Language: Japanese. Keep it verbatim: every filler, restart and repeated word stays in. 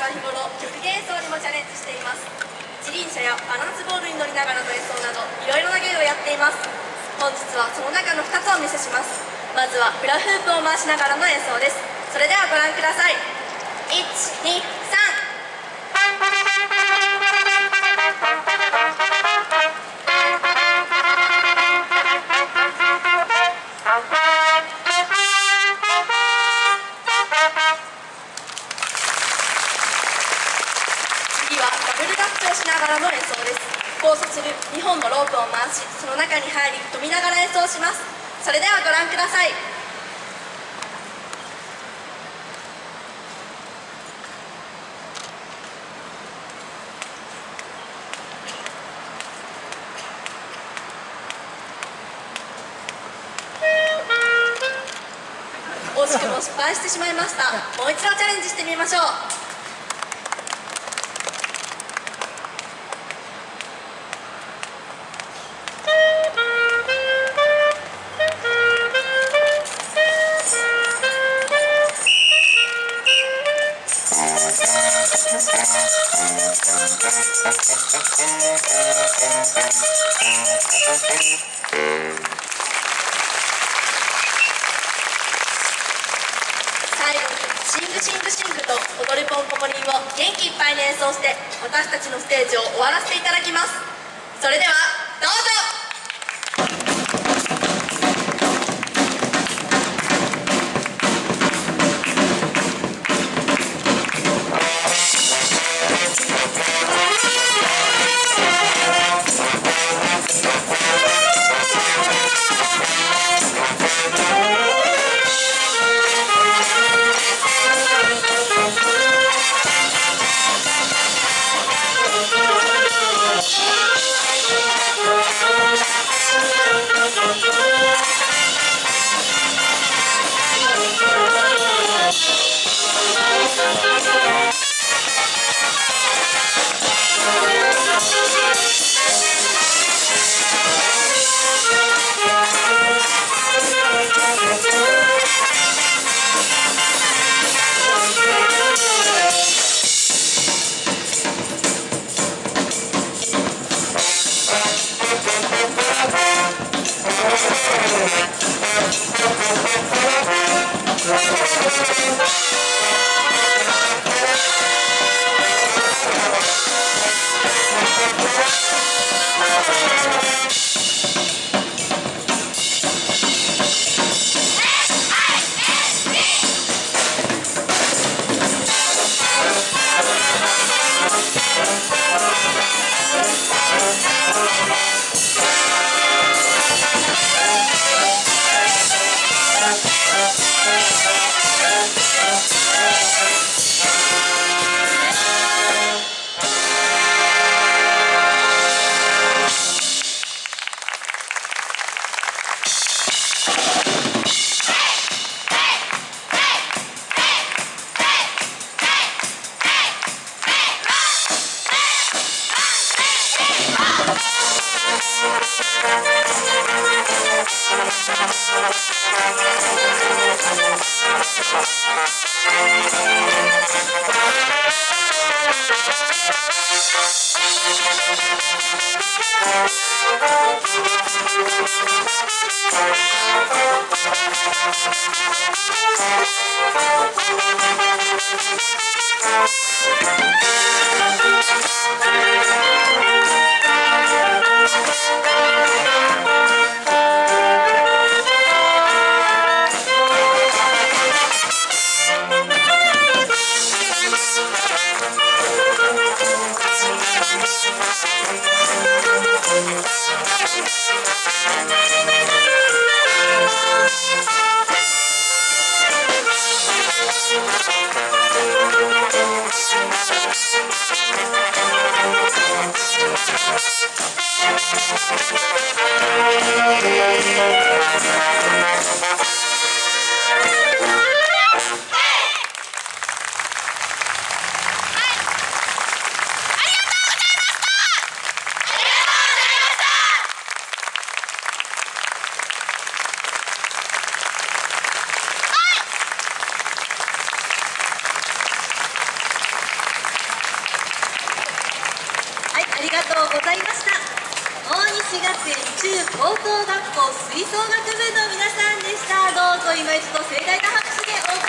は日頃曲芸演奏にもチャレンジしています。一輪車やバランスボールに乗りながらの演奏などいろいろな芸をやっています。本日はその中のふたつをお見せします。まずはフラフープを回しながらの演奏です。それではご覧ください。いち、に、さん。しながらの演奏です。交差するにほんのロープを回し、その中に入り飛びながら演奏します。それではご覧ください。惜しくも失敗してしまいました。もう一度チャレンジしてみましょう。最後にシングシングシングと踊りポンポコリンを元気いっぱいに演奏して私たちのステージを終わらせていただきます。それではどうぞ。 ありがとうございました。大西学園中高等学校吹奏楽部の皆さんでした。どうぞ今一度盛大な拍手でお送り